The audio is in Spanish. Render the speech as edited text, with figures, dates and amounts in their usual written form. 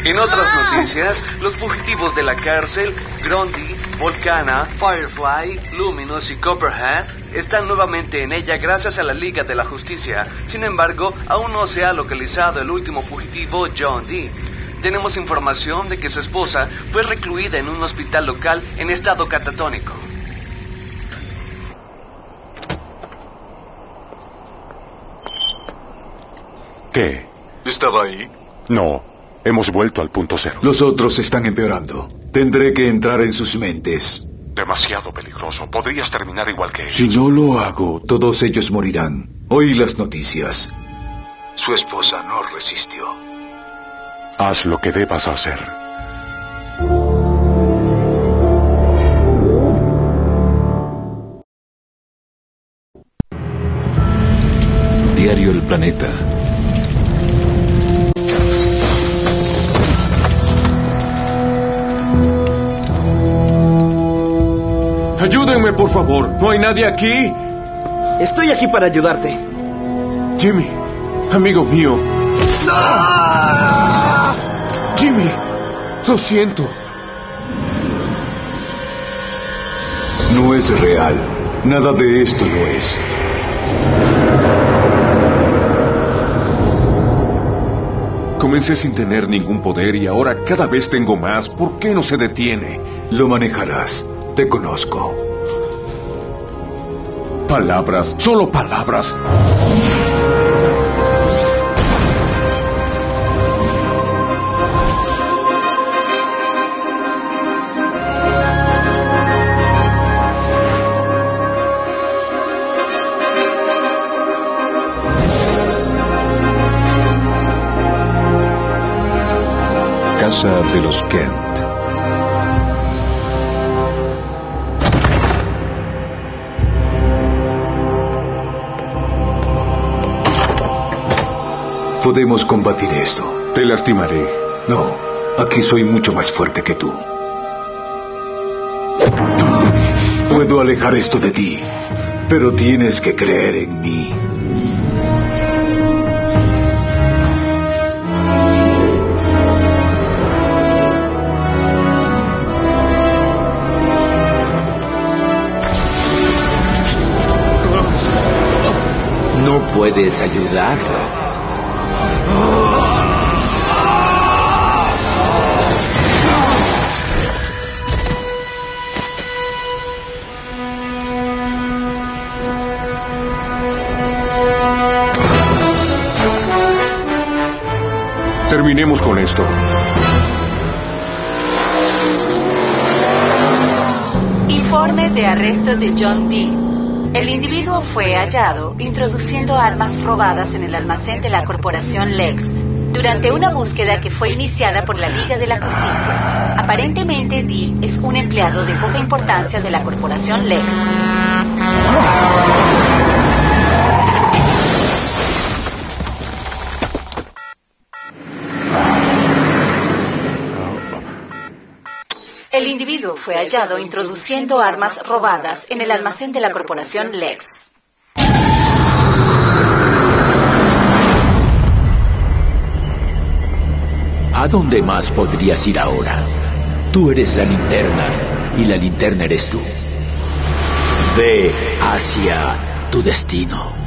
En otras noticias, los fugitivos de la cárcel, Grundy, Volcana, Firefly, Luminous y Copperhead, están nuevamente en ella gracias a la Liga de la Justicia. Sin embargo, aún no se ha localizado el último fugitivo, John Dee. Tenemos información de que su esposa fue recluida en un hospital local en estado catatónico. ¿Qué? ¿Estaba ahí? No, hemos vuelto al punto cero. Los otros están empeorando. Tendré que entrar en sus mentes. Demasiado peligroso. Podrías terminar igual que ellos. Si no lo hago, todos ellos morirán. Oí las noticias. Su esposa no resistió. Haz lo que debas hacer. Diario El Planeta. Ayúdenme, por favor. ¿No hay nadie aquí? Estoy aquí para ayudarte. Jimmy, amigo mío. ¡Ah! Jimmy, lo siento. No es real. Nada de esto lo es. Comencé sin tener ningún poder y ahora cada vez tengo más. ¿Por qué no se detiene? Lo manejarás. Te conozco. Palabras, solo palabras. Casa de los Kent. Podemos combatir esto. Te lastimaré. No, aquí soy mucho más fuerte que tú. Puedo alejar esto de ti, pero tienes que creer en mí. No puedes ayudarlo. Terminemos con esto. Informe de arresto de John Dee. El individuo fue hallado introduciendo armas robadas en el almacén de la corporación Lex durante una búsqueda que fue iniciada por la Liga de la Justicia. Aparentemente, Dee es un empleado de poca importancia de la corporación Lex. El individuo fue hallado introduciendo armas robadas en el almacén de la corporación Lex. ¿A dónde más podrías ir ahora? Tú eres la linterna y la linterna eres tú. Ve hacia tu destino.